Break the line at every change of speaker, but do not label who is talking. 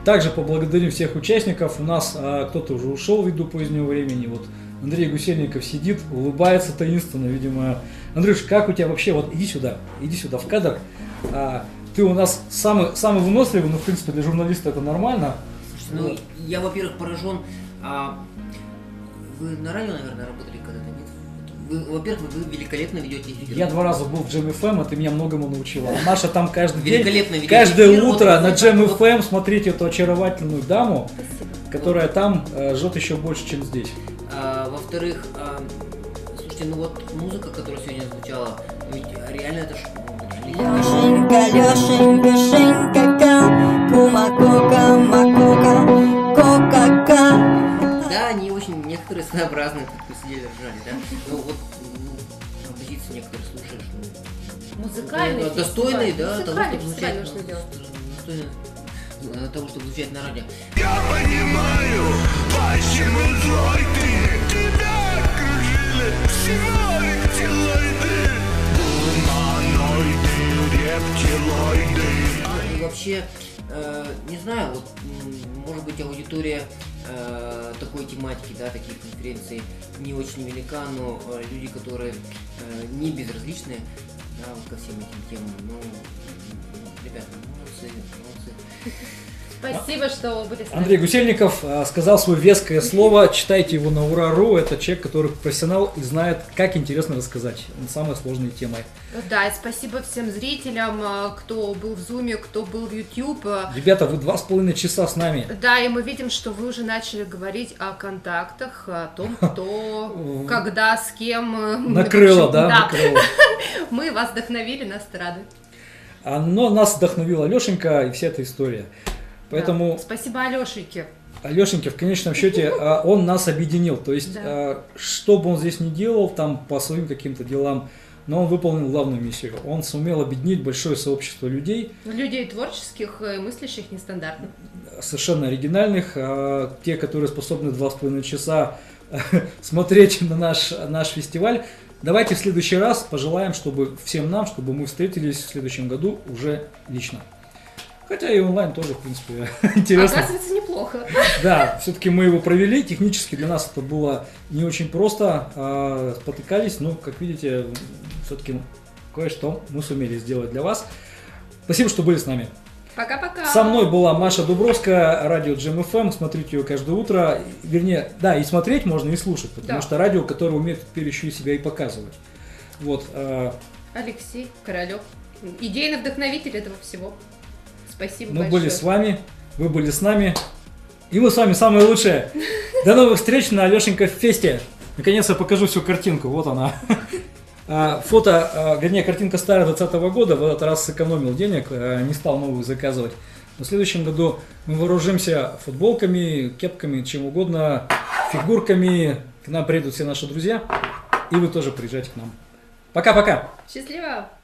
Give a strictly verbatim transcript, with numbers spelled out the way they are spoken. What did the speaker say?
Также поблагодарим всех участников. У нас а, кто-то уже ушел ввиду позднего времени. Вот Андрей Гусельников сидит, улыбается таинственно, видимо. Андрюш, как у тебя вообще? Вот иди сюда, иди сюда в кадр. А, ты у нас самый, самый выносливый, но в принципе для журналиста это нормально.
Слушайте, ну, вот. Я, во-первых, поражен. А, вы на радио, наверное, работали когда-то, нет? Вы, во-первых, вы великолепно ведете эфир.
Я два раза был в Джем эф эм, а ты меня многому научила. Маша там каждый день,
Великолепно
каждое
эфир,
утро
вот,
на
вот,
Джем
вот.
эф эм смотрите эту очаровательную даму,
Спасибо.
которая там э, жжет еще больше, чем здесь.
А, во-вторых, а, слушайте, ну вот музыка, которая сегодня звучала, ведь реально это ж...
Лешенька, Лешенька, Шенька, Кума-кока, Макока, Кока-ка.
Да, они очень некоторые своеобразные, как мы сидели ржали, да? Ну вот ну, композиции некоторые слушаешь, ну...
Музыкальный
ну, достойные,
фестиваль.
да, того,
Музыкальный
чтобы
фестиваль
звучать,
нужно делать.
достойные э, того, чтобы звучать на радио.
Я понимаю, почему злой ты. Тебя окружили символик-телоиды, гуманоиды, рептилоиды.
И вообще, э, не знаю, вот, м, может быть, аудитория э, такой тематики, да, таких конференций не очень велика, но э, люди, которые э, не безразличны, да, вот ко всем этим темам, ну, ребята, молодцы, молодцы.
Спасибо, что были с нами.
Андрей Гусельников э, сказал свое веское слово. Читайте его на ура.ру. Это человек, который профессионал и знает, как интересно рассказать самые сложные темы.
Да, и спасибо всем зрителям, э, кто был в Зуме, кто был в YouTube.
Ребята, вы два с половиной часа с нами.
Да, и мы видим, что вы уже начали говорить о контактах, о том, кто, когда, с кем. э,
Накрыло,
в общем,
да? Накрыло.
Мы вас вдохновили, нас это радует.
А, Но нас вдохновила Лешенька и вся эта история. Поэтому...
Да. Спасибо Алешеньке.
Алешеньке в конечном счете а, он нас объединил. То есть,
Да.
а, что бы он здесь ни делал, там по своим каким-то делам, но он выполнил главную миссию. Он сумел объединить большое сообщество людей,
Людей творческих и мыслящих нестандартно.
совершенно оригинальных, а, те, которые способны два с половиной часа смотреть на наш, наш фестиваль. Давайте в следующий раз пожелаем, чтобы всем нам, чтобы мы встретились в следующем году уже лично. Хотя и онлайн тоже, в принципе, интересно.
Оказывается, неплохо.
Да, все-таки мы его провели. Технически для нас это было не очень просто. а, Спотыкались, но, как видите, все-таки кое-что мы сумели сделать для вас. Спасибо, что были с нами.
Пока-пока.
Со мной была Маша Дубровская, радио Джем эф эм. Смотрите ее каждое утро. Вернее, да, и смотреть можно, и слушать, потому
Да.
что радио, которое умеет теперь еще и себя и показывать. Вот. а,
Алексей Королев. Идейный вдохновитель этого всего. Спасибо
Мы
большое.
были с вами, вы были с нами, и мы с вами самые лучшие. До новых встреч на Алешенька Фесте. Наконец я покажу всю картинку, вот она. А, Фото, а, вернее, картинка старая двадцатого года, в этот раз сэкономил денег, а, не стал новую заказывать. Но в следующем году мы вооружимся футболками, кепками, чем угодно, фигурками. К нам приедут все наши друзья, и вы тоже приезжайте к нам. Пока-пока!
Счастливо!